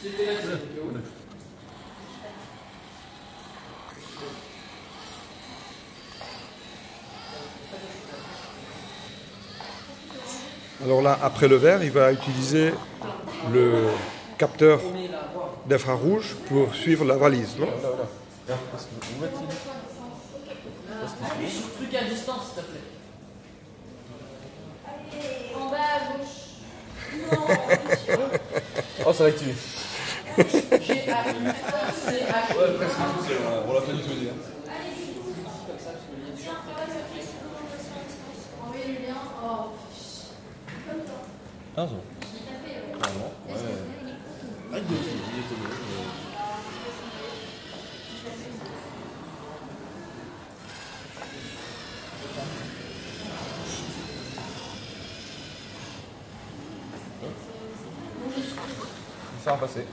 Alors là, après le vert, il va utiliser le capteur d'infrarouge pour suivre la valise, non? Appuie sur le truc à distance, s'il te plaît. En bas à gauche. Non, oh, ça va activer. G-A-U, C-A-U. Ouais, presque tout, on l'a pas du tout dit. Envoyez le lien. Oh. Ah, non. Ah, non, ouais. Ah, il est tombé. Ça va passer.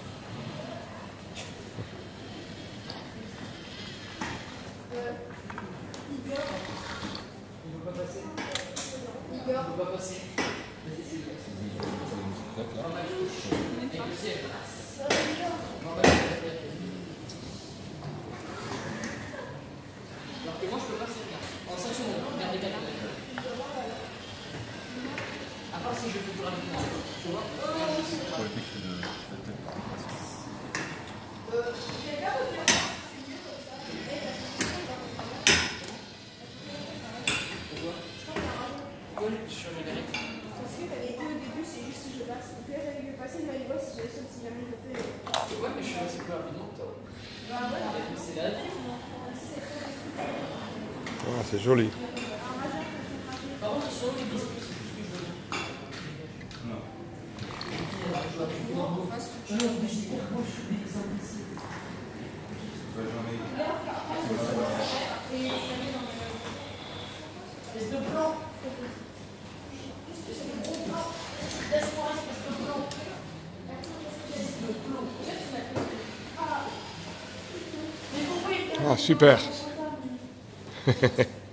Igor. Il ne veut pas passer. Igor. Il ne veut pas passer. Alors que moi je peux passer bien. En 5 secondes, regardez bien. À part si je fais tout rapidement. Tu vois? Sur le numérique. Parce que t'avais été au début, c'est juste si je passe. Donc là, j'avais vu passer, mais moi, si je saute, si jamais je le fais. Ouais, mais je suis assez plus rapidement que toi. Bah voilà. C'est la vie. Ah, c'est joli. Par contre, ils sont où les biscuits? C'est tout ce que je veux dire. Non. Espèce de blanc. Espèce de gros blanc. Laisse-moi, espèce de blanc. Espèce de blanc. Ah, super.